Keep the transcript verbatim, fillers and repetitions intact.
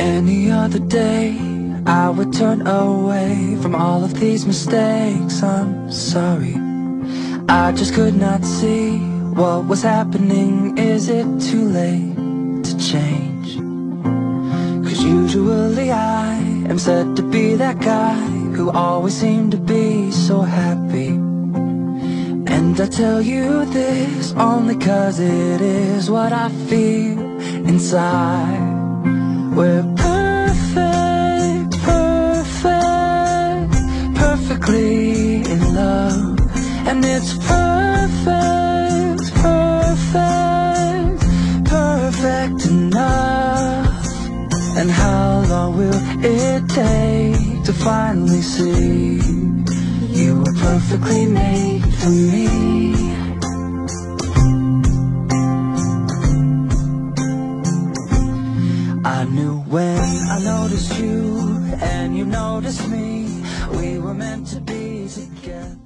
Any other day I would turn away from all of these mistakes. I'm sorry, I just could not see what was happening. Is it too late to change? Cause usually I am said to be that guy who always seemed to be so happy. And I tell you this only cause it is what I feel inside. We're perfect, perfect, perfectly in love. And it's perfect, perfect, perfect enough. And how long will it take to finally see you were perfectly made for me? I knew when I noticed you and you noticed me, we were meant to be together.